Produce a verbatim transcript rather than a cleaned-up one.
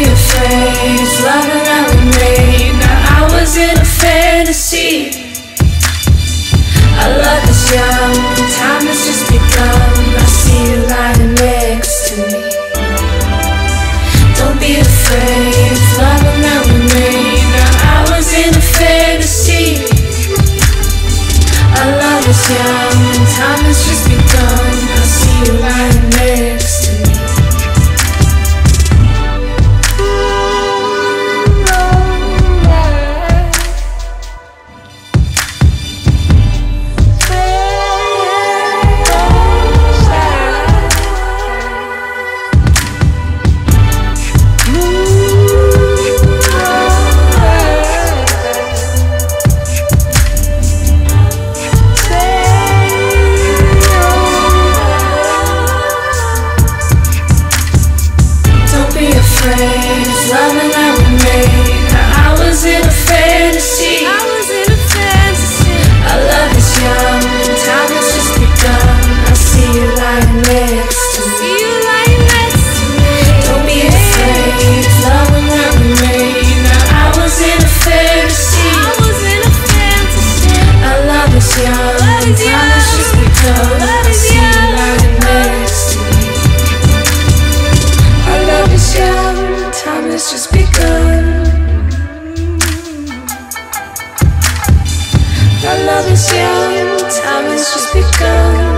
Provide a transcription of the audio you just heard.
afraid, love and I remain. Now I was in a fantasy. Our love is young, time has just begun. I see you lying next to me. Don't be afraid, love and I remain. Now I was in a fantasy. Our love is young, time has just begun. I see you lying next to me. Love and I remain. Now I was in a fantasy. I was in a fantasy. Our love is young, time has just begun. I see you lying next to me. See you lying next to me. Don't be afraid, love and I remain. Now I was in a fantasy. I was in a fantasy. Our love is young, time has just begun. I see you lying next to me. Our love is young, time has just begun. Our love is young, time has just begun.